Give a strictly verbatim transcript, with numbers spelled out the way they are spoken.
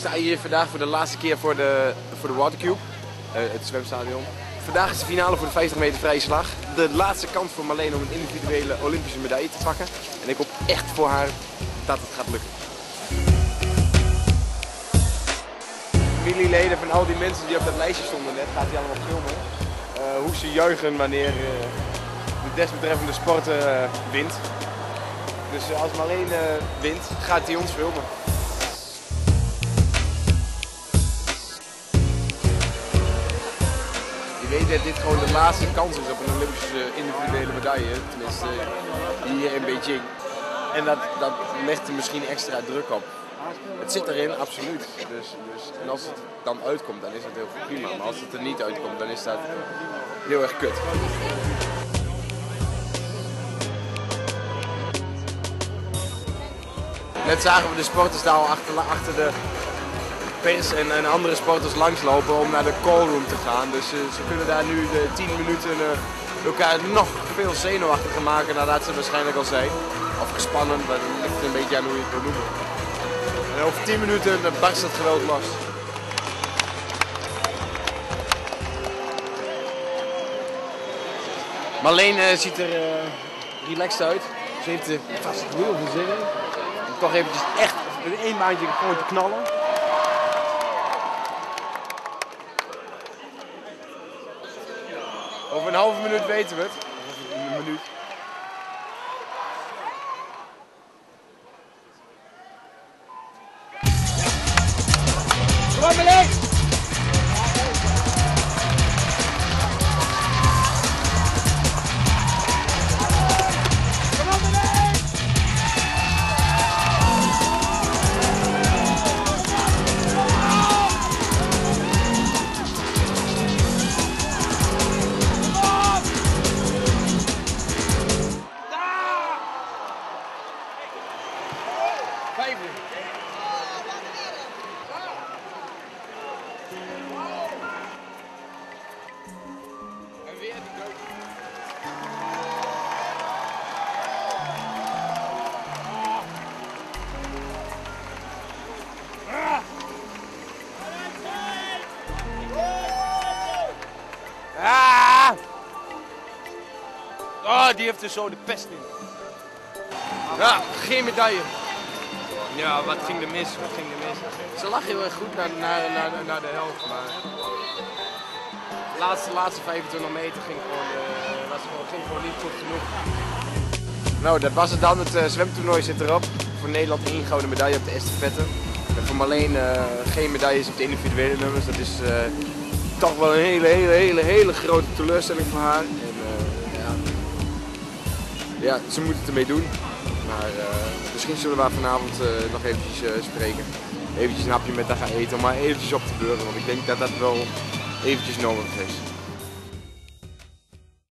sta hier vandaag voor de laatste keer voor de, voor de Watercube, uh, het zwemstadion. Vandaag is de finale voor de vijftig meter vrije slag. De laatste kans voor Marleen om een individuele Olympische medaille te pakken. En ik hoop echt voor haar dat het gaat lukken. Familieleden van al die mensen die op dat lijstje stonden net, gaat hij allemaal filmen. Uh, hoe ze juichen wanneer uh, de desbetreffende sporter uh, wint. Dus uh, als Marleen uh, wint, gaat hij ons filmen. Je weet dat dit gewoon de laatste kans is op een Olympische individuele medaille, tenminste hier in Beijing. En dat, dat legt er misschien extra druk op. Het zit erin, absoluut. Dus, dus, en als het dan uitkomt, dan is het heel prima. Maar als het er niet uitkomt, dan is dat heel erg kut. Net zagen we de sporters daar al achter, achter de pers en, en andere sporters langslopen om naar de callroom te gaan. Dus uh, ze kunnen daar nu de tien minuten uh, elkaar nog veel zenuwachtiger maken dan dat ze waarschijnlijk al zijn. Of gespannen, maar dat ligt een beetje aan hoe je het wil noemen. En over tien minuten uh, barst het geweld los. Marleen uh, ziet er uh, relaxed uit. Ze heeft uh, vast heel veel zin in. Om toch eventjes echt in één baantje gewoon te knallen. Over een halve minuut weten we het. Over een minuut. Kom maar, Marleen! Kom maar, Marleen! Vijfde. En weer de goal. Ah! Oh, die heeft er zo de pest in. Ja, geen medaille. Ja, wat ging er mis? Wat ging er mis? Ze lag heel erg goed naar, naar, naar, naar de helft, maar de laatste, laatste vijfentwintig meter ging gewoon, uh, was gewoon, ging gewoon niet goed genoeg. Nou, dat was het dan. Het uh, zwemtoernooi zit erop. Voor Nederland één gouden medaille op de estafette. En voor Marleen uh, geen medailles op de individuele nummers. Dat is uh, toch wel een hele, hele, hele, hele grote teleurstelling voor haar. En, uh, ja. ja, ze moet het ermee doen. Maar uh, misschien zullen we haar vanavond uh, nog eventjes uh, spreken. Eventjes een hapje met haar gaan eten om maar eventjes op te beuren. Want ik denk dat dat wel eventjes nodig is.